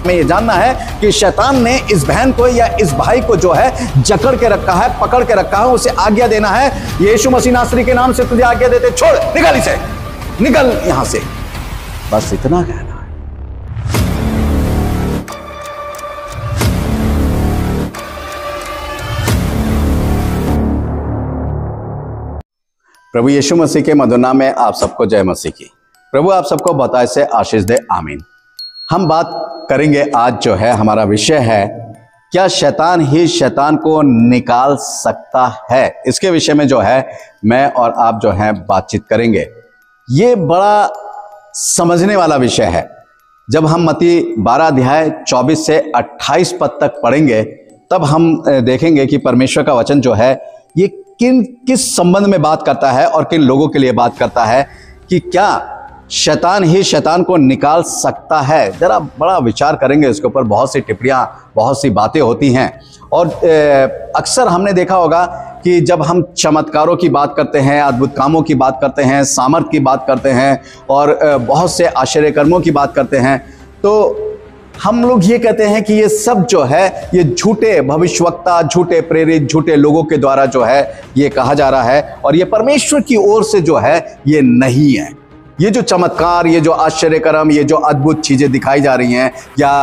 हमें ये जानना है कि शैतान ने इस बहन को या इस भाई को जो है जकड़ के रखा है, पकड़ के रखा है, उसे आज्ञा देना है, यीशु मसीह नासरी के नाम से तुझे आज्ञा देते, छोड़, निकल इसे, निकल यहां से। बस इतना कहना है। प्रभु यीशु मसीह के मधुर नाम में आप सबको जय मसीह की। प्रभु आप सबको बताए से आशीष दे, आमीन। हम बात करेंगे आज जो है, हमारा विषय है, क्या शैतान ही शैतान को निकाल सकता है। इसके विषय में जो है मैं और आप जो है बातचीत करेंगे। ये बड़ा समझने वाला विषय है। जब हम मत्ती 12 अध्याय 24 से 28 पद तक पढ़ेंगे तब हम देखेंगे कि परमेश्वर का वचन जो है ये किस संबंध में बात करता है और किन लोगों के लिए बात करता है, कि क्या शैतान ही शैतान को निकाल सकता है। जरा बड़ा विचार करेंगे इसके ऊपर। बहुत सी टिप्पणियां, बहुत सी बातें होती हैं और अक्सर हमने देखा होगा कि जब हम चमत्कारों की बात करते हैं, अद्भुत कामों की बात करते हैं, सामर्थ की बात करते हैं और बहुत से आश्चर्य कर्मों की बात करते हैं, तो हम लोग ये कहते हैं कि ये सब जो है ये झूठे भविष्यवक्ता, झूठे प्रेरित, झूठे लोगों के द्वारा जो है ये कहा जा रहा है और ये परमेश्वर की ओर से जो है ये नहीं है। ये जो चमत्कार, ये जो आश्चर्य कर्म, ये जो अद्भुत चीजें दिखाई जा रही हैं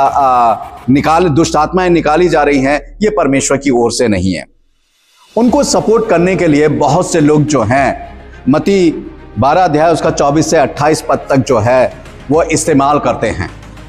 या दुष्ट आत्माएं निकाली जा रही हैं, ये परमेश्वर की ओर से नहीं है। उनको सपोर्ट करने के लिए बहुत से लोग जो हैं मत्ती 12 अध्याय उसका 24 से 28 पद तक जो है वो इस्तेमाल करते हैं,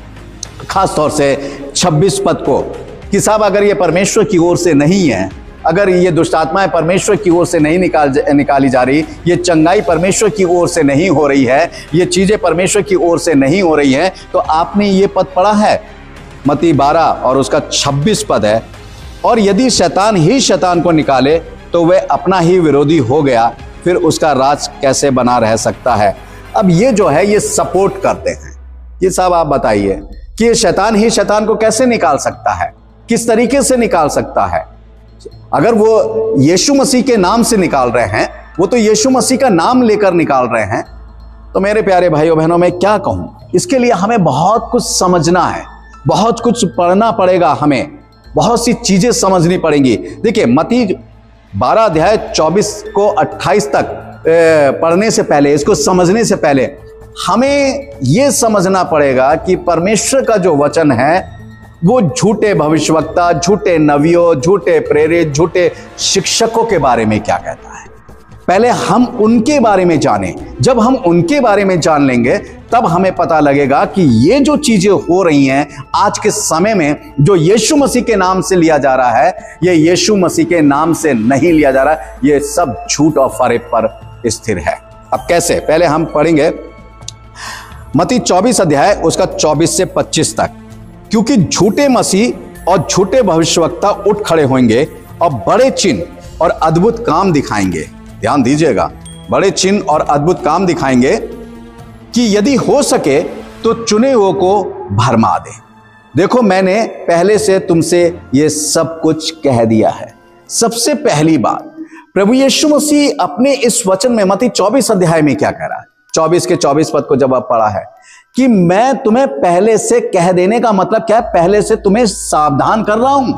खास तौर से 26 पद को, कि साहब अगर ये परमेश्वर की ओर से नहीं है, अगर ये दुष्ट आत्माएं परमेश्वर की ओर से नहीं निकाली जा रही, ये चंगाई परमेश्वर की ओर से नहीं हो रही है, ये चीजें परमेश्वर की ओर से नहीं हो रही हैं, तो आपने ये पद पढ़ा है मत्ती 12 और उसका 26 पद है, और यदि शैतान ही शैतान को निकाले तो वह अपना ही विरोधी हो गया, फिर उसका राज कैसे बना रह सकता है। अब ये जो है ये सपोर्ट करते हैं। ये साहब आप बताइए कि शैतान ही शैतान को कैसे निकाल सकता है, किस तरीके से निकाल सकता है। अगर वो यीशु मसीह के नाम से निकाल रहे हैं, वो तो यीशु मसीह का नाम लेकर निकाल रहे हैं, तो मेरे प्यारे भाइयों बहनों मैं क्या कहूं, इसके लिए हमें बहुत कुछ समझना है, बहुत कुछ पढ़ना पड़ेगा, हमें बहुत सी चीजें समझनी पड़ेंगी। देखिए मत्ती 12 अध्याय 24 को 28 तक पढ़ने से पहले, इसको समझने से पहले हमें यह समझना पड़ेगा कि परमेश्वर का जो वचन है वो झूठे भविष्यवक्ता, झूठे नवियों, झूठे प्रेरित, झूठे शिक्षकों के बारे में क्या कहता है। पहले हम उनके बारे में जानें। जब हम उनके बारे में जान लेंगे तब हमें पता लगेगा कि ये जो चीजें हो रही हैं आज के समय में, जो यीशु मसीह के नाम से लिया जा रहा है, ये यीशु मसीह के नाम से नहीं लिया जा रहा है, ये सब झूठ और फरेब पर स्थिर है। अब कैसे, पहले हम पढ़ेंगे मत्ती 24 अध्याय उसका 24 से 25 तक। क्योंकि झूठे मसीह और झूठे भविष्यवक्ता उठ खड़े होंगे और बड़े चिन्ह और अद्भुत काम दिखाएंगे। ध्यान दीजिएगा, बड़े चिन्ह और अद्भुत काम दिखाएंगे कि यदि हो सके तो चुने हुओं को भरमा दे। देखो मैंने पहले से तुमसे ये सब कुछ कह दिया है। सबसे पहली बात, प्रभु यीशु मसीह अपने इस वचन में मत्ती 24 अध्याय में क्या कह रहा है, 24 के 24 पद को जब आप पढ़ा है कि मैं तुम्हें पहले से कह देने का मतलब क्या है, पहले से तुम्हें सावधान कर रहा हूं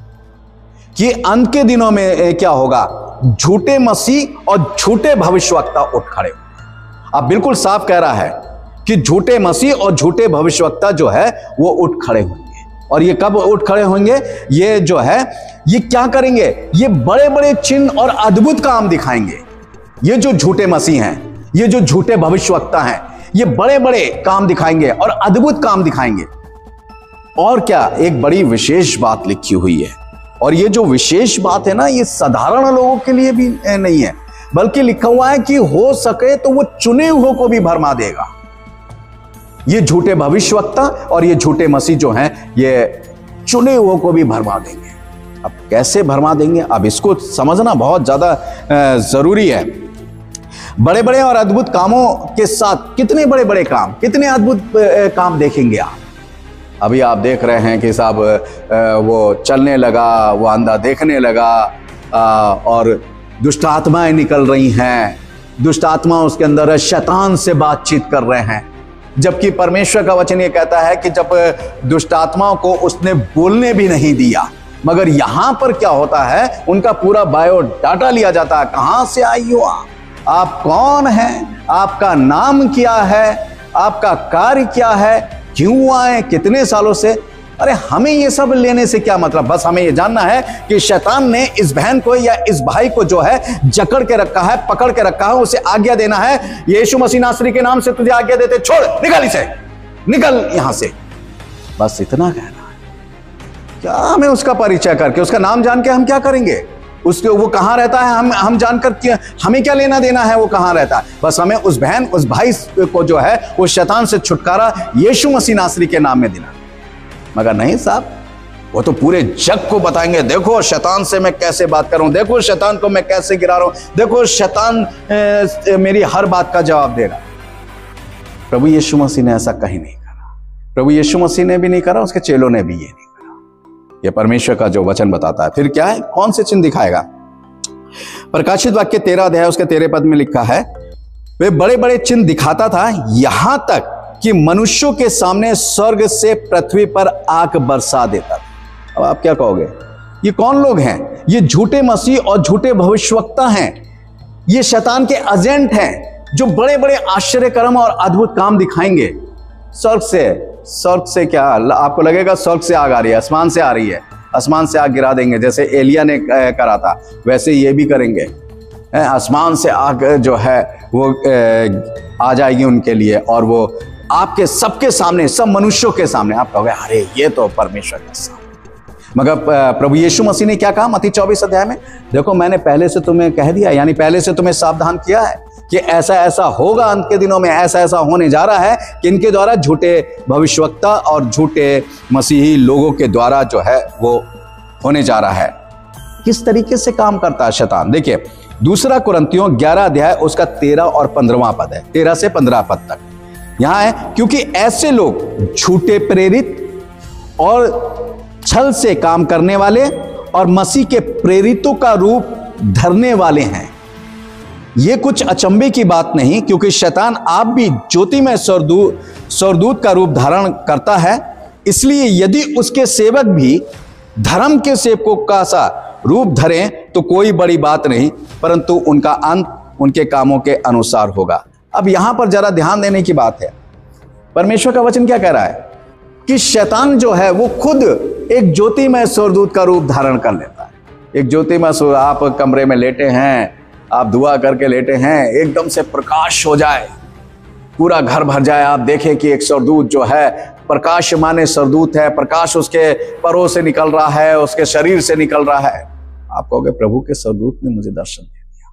कि अंत के दिनों में क्या होगा, झूठे मसीह और झूठे भविष्यवक्ता उठ खड़े होंगे। अब बिल्कुल साफ कह रहा है कि झूठे मसीह और झूठे भविष्यवक्ता जो है वो उठ खड़े होंगे। और ये कब उठ खड़े होंगे, ये जो है ये क्या करेंगे, ये बड़े बड़े चिन्ह और अद्भुत काम दिखाएंगे। ये जो झूठे मसीह हैं, ये जो झूठे भविष्यवक्ता हैं, ये बड़े बड़े काम दिखाएंगे और अद्भुत काम दिखाएंगे। और क्या, एक बड़ी विशेष बात लिखी हुई है, और ये जो विशेष बात है ना, ये साधारण लोगों के लिए भी नहीं है, बल्कि लिखा हुआ है कि हो सके तो वो चुने हुओं को भी भरमा देगा। ये झूठे भविष्यवक्ता और ये झूठे मसीह जो हैं, ये चुने हुओं को भी भरमा देंगे। अब कैसे भरमा देंगे, अब इसको समझना बहुत ज्यादा जरूरी है। बड़े बड़े और अद्भुत कामों के साथ कितने बड़े बड़े काम, कितने अद्भुत काम देखेंगे आप। अभी आप देख रहे हैं कि साहब वो चलने लगा, वो अंधा देखने लगा, और दुष्ट आत्माएं निकल रही हैं, दुष्ट आत्मा उसके अंदर शैतान से बातचीत कर रहे हैं। जबकि परमेश्वर का वचन ये कहता है कि जब दुष्ट आत्माओं को उसने बोलने भी नहीं दिया। मगर यहां पर क्या होता है, उनका पूरा बायोडाटा लिया जाता है। कहां से आई हो आप कौन हैं, आपका नाम क्या है, आपका कार्य क्या है, क्यों आए, कितने सालों से। अरे हमें ये सब लेने से क्या मतलब, बस हमें ये जानना है कि शैतान ने इस बहन को या इस भाई को जो है जकड़ के रखा है, पकड़ के रखा है। उसे आज्ञा देना है, यीशु मसीह नासरी के नाम से तुझे आज्ञा देते, छोड़, निकल इसे, निकल यहां से। बस इतना कहना है। क्या हमें उसका परिचय करके, उसका नाम जान के हम क्या करेंगे, उसके वो कहां रहता है हम जानकर हमें क्या लेना देना है, वो कहां रहता है। बस हमें उस बहन, उस भाई को जो है वो शैतान से छुटकारा यीशु मसीह नासरी के नाम में देना। मगर नहीं साहब, वो तो पूरे जग को बताएंगे, देखो शैतान से मैं कैसे बात कर रहा हूं, देखो शैतान को मैं कैसे गिरा रहा हूं, देखो शैतान मेरी हर बात का जवाब दे रहा। प्रभु यीशु मसीह ने ऐसा कहीं नहीं करा। प्रभु यीशु मसीह ने भी नहीं करा, उसके चेलों ने भी ये नहीं करा। ये परमेश्वर का जो वचन बताता है। फिर क्या है, कौन से चिन्ह दिखाएगा। प्रकाशित वाक्य 13 अध्याय उसके 13 पद में लिखा है, वे बड़े बड़े चिन्ह दिखाता था, यहां तक कि मनुष्यों के सामने स्वर्ग से पृथ्वी पर आग बरसा देता था। अब आप क्या कहोगे, ये कौन लोग हैं? ये झूठे मसीह और झूठे भविष्यवक्ता हैं। ये शैतान के एजेंट हैं जो बड़े बड़े आश्चर्य कर्म और अद्भुत काम दिखाएंगे। स्वर्ग से क्या आपको लगेगा, स्वर्ग से आग आ रही है, आसमान से आ रही है, आसमान से आग गिरा देंगे, जैसे एलिया ने करा था वैसे ये भी करेंगे। आसमान से आग जो है वो आ जाएगी उनके लिए, और वो आपके सबके सामने, सब मनुष्यों के सामने। आप कहोगे अरे ये तो परमेश्वर का सामने। मगर प्रभु यीशु मसीह ने क्या कहा मत्ती 24 अध्याय में, देखो मैंने पहले से तुम्हें कह दिया, यानी पहले से तुम्हें सावधान किया है कि ऐसा ऐसा होगा, अंत के दिनों में ऐसा ऐसा होने जा रहा है कि इनके द्वारा झूठे भविष्यवक्ता और झूठे मसीही लोगों के द्वारा जो है वो होने जा रहा है। किस तरीके से काम करता है शैतान, देखिए 2 कुरिन्थियों 11 अध्याय उसका 13 और 15वां पद है, 13 से 15 पद तक यहां है, क्योंकि ऐसे लोग झूठे प्रेरित और छल से काम करने वाले और मसीह के प्रेरितों का रूप धरने वाले हैं। यह कुछ अचंभे की बात नहीं, क्योंकि शैतान आप भी ज्योतिमय स्वर्गदूत का रूप धारण करता है। इसलिए यदि उसके सेवक भी धर्म के सेवकों का सा रूप धरें तो कोई बड़ी बात नहीं, परंतु उनका अंत उनके कामों के अनुसार होगा। अब यहां पर जरा ध्यान देने की बात है, परमेश्वर का वचन क्या कह रहा है कि शैतान जो है वो खुद एक ज्योतिमय स्वर्गदूत का रूप धारण कर लेता है। एक ज्योतिमय, आप कमरे में लेटे हैं, आप दुआ करके लेटे हैं, एकदम से प्रकाश हो जाए, पूरा घर भर जाए, आप देखें कि एक स्वर्गदूत जो है प्रकाशमान स्वर्गदूत है, प्रकाश उसके परों से निकल रहा है, उसके शरीर से निकल रहा है। आप कहोगे प्रभु के स्वर्गदूत ने मुझे दर्शन दे दिया।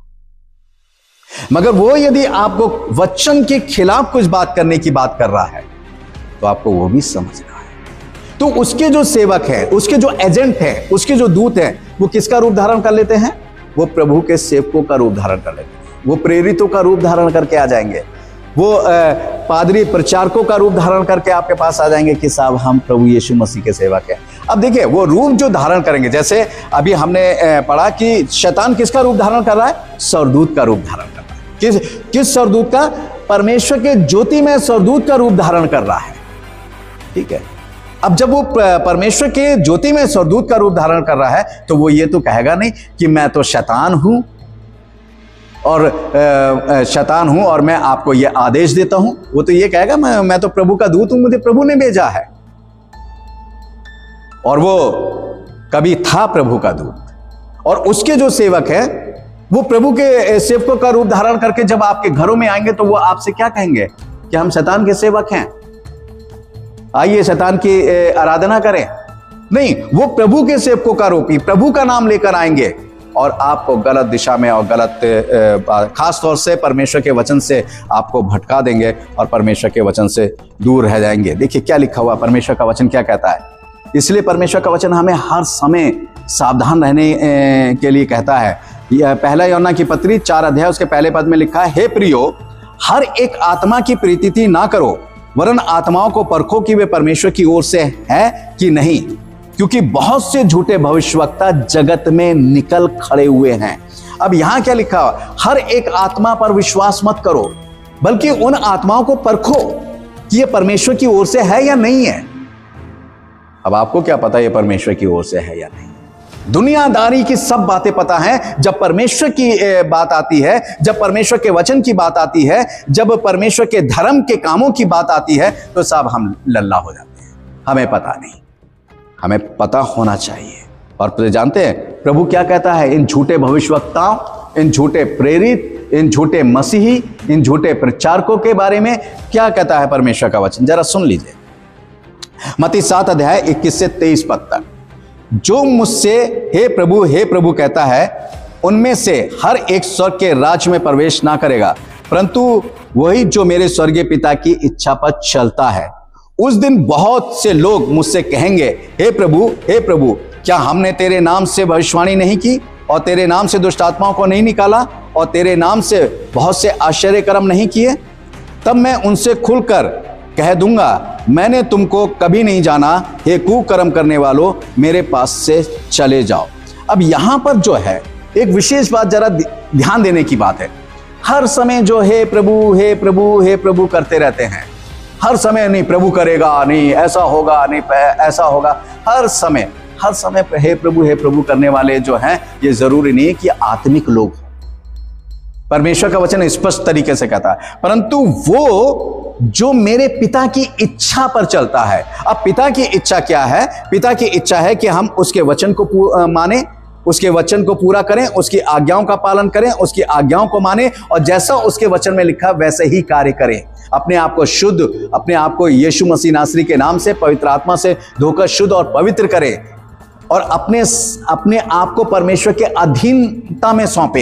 मगर वो यदि आपको वचन के खिलाफ कुछ बात करने की बात कर रहा है तो आपको वो भी समझना है। तो उसके जो सेवक हैं, उसके जो एजेंट हैं, उसके जो दूत हैं, वो किसका रूप धारण कर लेते हैं? वो प्रभु के सेवकों का रूप धारण कर लेते हैं, वो प्रेरितों का रूप धारण करके आ जाएंगे, वो पादरी प्रचारकों का रूप धारण करके आपके पास आ जाएंगे कि साहब हम प्रभु यीशु मसीह के सेवक हैं। अब देखिए वो रूप जो धारण करेंगे, जैसे अभी हमने पढ़ा कि शैतान किसका रूप धारण कर रहा है? स्वर्गदूत का रूप धारण कर रहा है। किस स्वर्गदूत का? परमेश्वर के ज्योतिमय स्वर्गदूत का रूप धारण कर रहा है। ठीक है, अब जब वो परमेश्वर के ज्योतिमय स्वर्गदूत का रूप धारण कर रहा है तो वो ये तो कहेगा नहीं कि मैं तो शैतान हूं और मैं आपको ये आदेश देता हूं। वो तो ये कहेगा मैं तो प्रभु का दूत हूं, मुझे प्रभु ने भेजा है। और वो कभी था प्रभु का दूत, और उसके जो सेवक हैं वो प्रभु के सेवकों का रूप धारण करके जब आपके घरों में आएंगे तो वो आपसे क्या कहेंगे कि हम शैतान के सेवक हैं, आइए शैतान की आराधना करें। नहीं, वो प्रभु के सेवकों का रूप ही, प्रभु का नाम लेकर आएंगे और आपको गलत दिशा में और गलत खास तौर से परमेश्वर के वचन से आपको भटका देंगे और परमेश्वर के वचन से दूर रह जाएंगे। देखिए क्या लिखा हुआ, परमेश्वर का वचन क्या कहता है। इसलिए परमेश्वर का वचन हमें हर समय सावधान रहने के लिए कहता है। यह 1 यूहन्ना की पत्री 4 अध्याय उसके पहले पद में लिखा है, हे प्रियो, हर एक आत्मा की प्रीति ना करो, वरन आत्माओं को परखो कि वे परमेश्वर की ओर से है कि नहीं, क्योंकि बहुत से झूठे भविष्यवक्ता जगत में निकल खड़े हुए हैं। अब यहां क्या लिखा है? हर एक आत्मा पर विश्वास मत करो, बल्कि उन आत्माओं को परखो कि ये परमेश्वर की ओर से है या नहीं है। अब आपको क्या पता ये परमेश्वर की ओर से है या नहीं। दुनियादारी की सब बातें पता हैं, जब परमेश्वर की बात आती है, जब परमेश्वर के वचन की बात आती है, जब परमेश्वर के धर्म के कामों की बात आती है, तो सब हम लल्ला हो जाते हैं। हमें पता नहीं, हमें पता होना चाहिए। और फिर जानते हैं प्रभु क्या कहता है इन झूठे भविष्यवक्ताओं, इन झूठे प्रेरित, इन झूठे मसीही, इन झूठे प्रचारकों के बारे में क्या कहता है परमेश्वर का वचन, जरा सुन लीजिए। मत्ती 7 अध्याय 21 से 23 पद तक। जो मुझसे हे प्रभु कहता है, उनमें से हर एक स्वर्ग के राज्य में प्रवेश ना करेगा, परंतु वही जो मेरे स्वर्गीय पिता की इच्छा पर चलता है। उस दिन बहुत से लोग मुझसे कहेंगे, हे प्रभु, क्या हमने तेरे नाम से भविष्यवाणी नहीं की, और तेरे नाम से दुष्ट आत्माओं को नहीं निकाला, और तेरे नाम से बहुत से आश्चर्य कर्म नहीं किए? तब मैं उनसे खुलकर कह दूंगा, मैंने तुमको कभी नहीं जाना, हे कुकर्म करने वालों, मेरे पास से चले जाओ। अब यहां पर जो है एक विशेष बात जरा ध्यान देने की बात है। हर समय जो हे प्रभु करते रहते हैं, हर समय नहीं प्रभु करेगा, नहीं ऐसा होगा, नहीं ऐसा होगा, हर समय हे प्रभु करने वाले जो हैं, ये जरूरी नहीं है कि आत्मिक लोग। परमेश्वर का वचन स्पष्ट तरीके से कहता है, परंतु वो जो मेरे पिता की इच्छा पर चलता है। अब पिता की इच्छा क्या है? पिता की इच्छा है कि हम उसके वचन को माने, उसके वचन को पूरा करें, उसकी आज्ञाओं का पालन करें, उसकी आज्ञाओं को माने, और जैसा उसके वचन में लिखा वैसे ही कार्य करें। अपने आप को शुद्ध, अपने आप को यीशु मसीह नासरी के नाम से पवित्र आत्मा से धोकर शुद्ध और पवित्र करें, और अपने आप को परमेश्वर के अधीनता में सौंपें।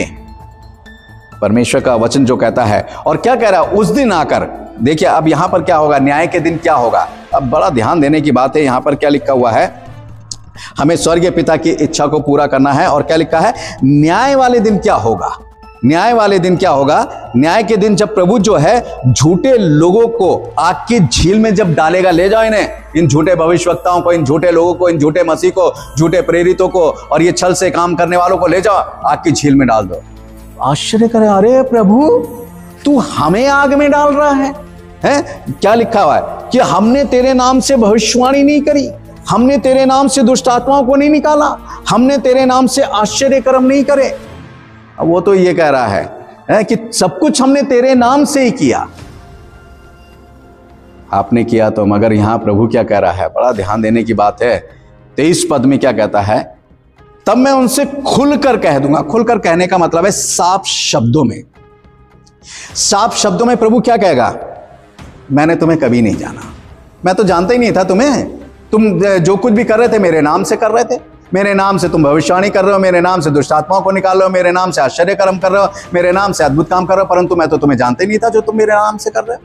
परमेश्वर का वचन जो कहता है, और क्या कह रहा है, उस दिन आकर देखिए। अब यहां पर क्या होगा, न्याय के दिन क्या होगा। अब बड़ा ध्यान देने की बात है, यहां पर क्या लिखा हुआ है, हमें स्वर्गीय पिता की इच्छा को पूरा करना है। और क्या लिखा है, न्याय वाले दिन क्या होगा। न्याय वाले दिन क्या होगा? न्याय के दिन जब प्रभु जो है झूठे लोगों को आग की झील में जब डालेगा, ले जाओ इन्हें, इन झूठे भविष्यवक्ताओं को, इन झूठे लोगों को, इन झूठे मसीह को, झूठे प्रेरितों को, और ये छल से काम करने वालों को ले जाओ, आग की झील में डाल दो। आश्चर्य करें, अरे प्रभु तू हमें आग में डाल रहा है? क्या लिखा हुआ है कि हमने तेरे नाम से भविष्यवाणी नहीं करी, हमने तेरे नाम से दुष्ट आत्माओं को नहीं निकाला, हमने तेरे नाम से आश्चर्य कर्म नहीं करे। अब वो तो ये कह रहा है कि सब कुछ हमने तेरे नाम से ही किया। आपने किया तो, मगर यहां प्रभु क्या कह रहा है, बड़ा ध्यान देने की बात है। 23 पद में क्या कहता है, तब मैं उनसे खुलकर कह दूंगा। खुलकर कहने का मतलब है साफ शब्दों में। साफ शब्दों में प्रभु क्या कहेगा, मैंने तुम्हें कभी नहीं जाना, मैं तो जानता ही नहीं था तुम्हें, तुम जो कुछ भी कर रहे थे मेरे नाम से कर रहे थे, मेरे नाम से तुम भविष्यवाणी कर रहे हो, मेरे नाम से दुष्ट आत्माओं को निकाल रहे हो, मेरे नाम से आश्चर्य कर्म कर रहे हो, मेरे नाम से अद्भुत काम कर रहे हो, परंतु मैं तो तुम्हें जानते ही नहीं था जो तुम मेरे नाम से कर रहे हो।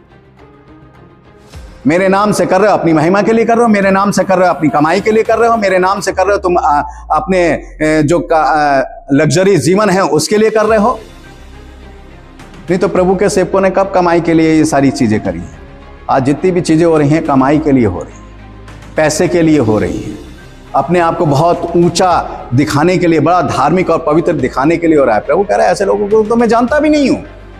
मेरे नाम से कर रहे हो, अपनी महिमा के लिए कर रहे हो, मेरे नाम से कर रहे हो, अपनी कमाई के लिए कर रहे हो, मेरे नाम से कर रहे हो, तुम अपने जो लग्जरी जीवन है उसके लिए कर रहे हो। नहीं तो प्रभु के सेवकों ने कब कमाई के लिए ये सारी चीजें करी हैं? आज जितनी भी चीजें हो रही हैं कमाई के लिए हो रही हैं, पैसे के लिए हो रही हैं, अपने आप को बहुत ऊंचा दिखाने के लिए, बड़ा धार्मिक और पवित्र दिखाने के लिए हो रहा है। प्रभु कह रहा है ऐसे लोगों को तो मैं जानता भी नहीं हूं।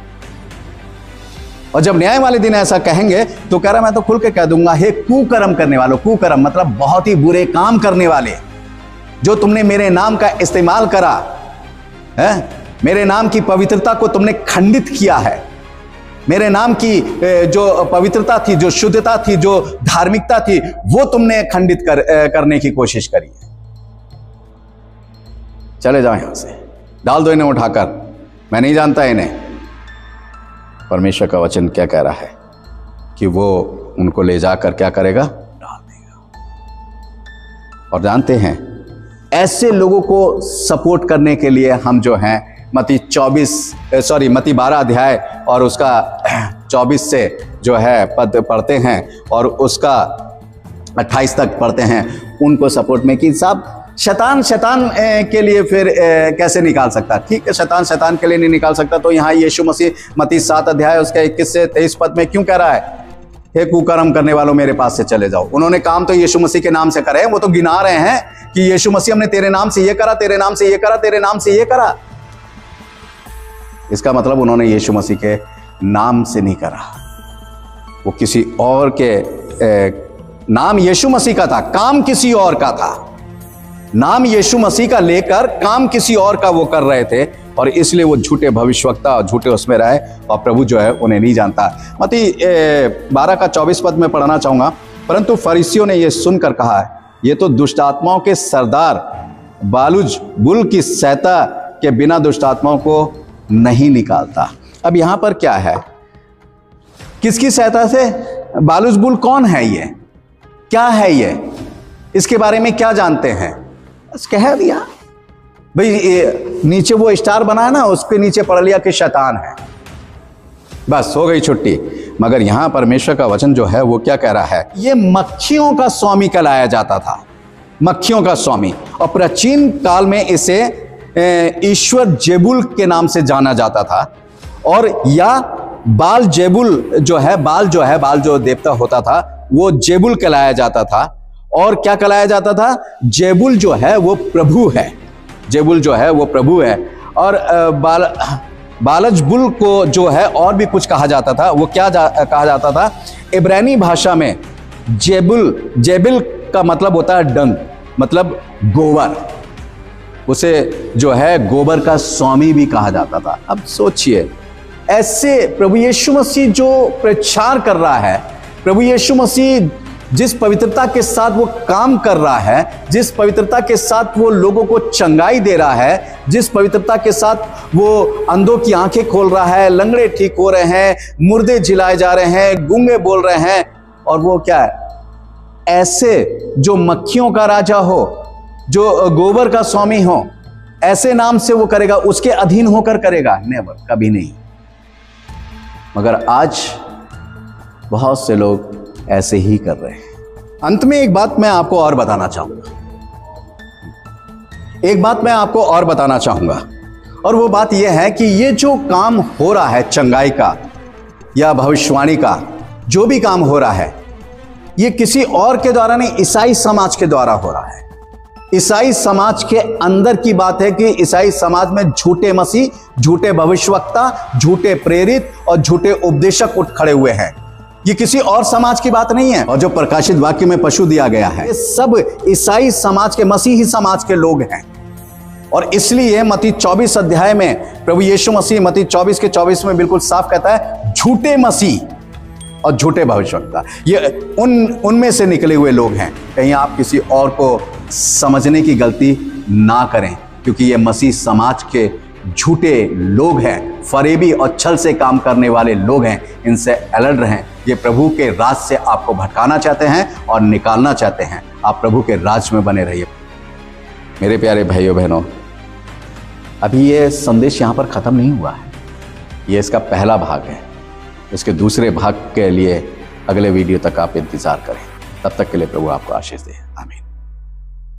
और जब न्याय वाले दिन ऐसा कहेंगे तो कह रहा मैं तो खुल के कह दूंगा, हे कुकर्म करने वालों। कुकर्म मतलब बहुत ही बुरे काम करने वाले, जो तुमने मेरे नाम का इस्तेमाल करा है, मेरे नाम की पवित्रता को तुमने खंडित किया है, मेरे नाम की जो पवित्रता थी, जो शुद्धता थी, जो धार्मिकता थी, वो तुमने खंडित करने की कोशिश करी है। चले जाओ यहां से, डाल दो इन्हें उठाकर, मैं नहीं जानता इन्हें। परमेश्वर का वचन क्या कह रहा है कि वो उनको ले जाकर क्या करेगा, डाल देगा। और जानते हैं ऐसे लोगों को सपोर्ट करने के लिए हम जो हैं मत्ती 12 अध्याय और उसका 24 से जो है पद पढ़ते हैं और उसका 28 तक पढ़ते हैं, उनको सपोर्ट में कि साहब शैतान के लिए फिर कैसे निकाल सकता। ठीक है, शैतान के लिए नहीं निकाल सकता, तो यहाँ यीशु मसीह मत्ती 7 अध्याय उसका 21 से 23 पद में क्यों कह रहा है, हे कुकर्म करने वालों मेरे पास से चले जाओ। उन्होंने काम तो यीशु मसीह के नाम से करे, वो तो गिना रहे हैं कि यीशु मसीह हमने तेरे नाम से ये करा, तेरे नाम से ये करा, तेरे नाम से ये करा। इसका मतलब उन्होंने यीशु मसीह के नाम से नहीं करा, वो किसी और के नाम यीशु मसीह का था, काम किसी और का था। नाम यीशु मसीह का लेकर काम किसी और का वो कर रहे थे, और इसलिए वो झूठे भविष्यवक्ता और झूठे उसमें रहे, और प्रभु जो है उन्हें नहीं जानता। मत्ती 12 का 24 पद में पढ़ना चाहूंगा। परंतु फरीसियों ने यह सुनकर कहा, ये तो दुष्ट आत्माओं के सरदार बालुजबुल की सहायता के बिना दुष्ट आत्माओं को नहीं निकालता। अब यहां पर क्या है, किसकी सहायता से? बालुजबुल कौन है ये, क्या है ये, इसके बारे में क्या जानते हैं? बस कह दिया भाई, ये नीचे वो स्टार बना है ना, उसके नीचे पढ़ लिया कि शैतान है, बस हो गई छुट्टी। मगर यहां परमेश्वर का वचन जो है वो क्या कह रहा है, ये मक्खियों का स्वामी कहलाया जाता था, मक्खियों का स्वामी। और प्राचीन काल में इसे ईश्वर जेबुल के नाम से जाना जाता था, और या बाल जेबुल जो है, बाल जो देवता होता था वो जेबुल कहलाया जाता था। और क्या कहलाया जाता था? जेबुल जो है वो प्रभु है, जेबुल जो है वो प्रभु है। और बालजबुल को जो है और भी कुछ कहा जाता था, वो क्या कहा जाता था? इब्रानी भाषा में जेबिल का मतलब होता है डंग, मतलब गोबर, उसे जो है गोबर का स्वामी भी कहा जाता था। अब सोचिए, ऐसे प्रभु यीशु मसीह जो प्रचार कर रहा है, प्रभु यीशु मसीह जिस पवित्रता के साथ वो काम कर रहा है, जिस पवित्रता के साथ वो लोगों को चंगाई दे रहा है, जिस पवित्रता के साथ वो अंधों की आंखें खोल रहा है, लंगड़े ठीक हो रहे हैं, मुर्दे जिलाए जा रहे हैं, गूंगे बोल रहे हैं, और वो क्या है, ऐसे जो मक्खियों का राजा हो, जो गोबर का स्वामी हो, ऐसे नाम से वो करेगा, उसके अधीन होकर करेगा? नेवर, कभी नहीं। मगर आज बहुत से लोग ऐसे ही कर रहे हैं। अंत में एक बात मैं आपको और बताना चाहूंगा, और वो बात यह है कि ये जो काम हो रहा है चंगाई का या भविष्यवाणी का, जो भी काम हो रहा है, ये किसी और के द्वारा नहीं, ईसाई समाज के द्वारा हो रहा है। ईसाई समाज के अंदर की बात है कि ईसाई समाज में झूठे मसीह, झूठे भविष्यवक्ता, झूठे प्रेरित और झूठे उपदेशक उठ खड़े हुए हैं। ये किसी और समाज की बात नहीं है। और जो प्रकाशित वाक्य में पशु दिया गया है, ये सब ईसाई समाज के, मसीही समाज के लोग हैं। और इसलिए मत्ती 24 अध्याय में प्रभु यीशु मसीह मत्ती 24 के 24 में बिल्कुल साफ कहता है, झूठे मसीह और झूठे भविष्यवक्ता ये उनमें से निकले हुए लोग हैं। कहीं आप किसी और को समझने की गलती ना करें, क्योंकि ये मसीह समाज के झूठे लोग हैं, फरेबी और छल से काम करने वाले लोग हैं। इनसे अलर्ट रहें। ये प्रभु के राज से आपको भटकाना चाहते हैं और निकालना चाहते हैं। आप प्रभु के राज में बने रहिए। मेरे प्यारे भाइयों बहनों, अभी ये संदेश यहाँ पर खत्म नहीं हुआ है, ये इसका पहला भाग है। इसके दूसरे भाग के लिए अगले वीडियो तक आप इंतजार करें। तब तक के लिए प्रभु आपको आशीष दे।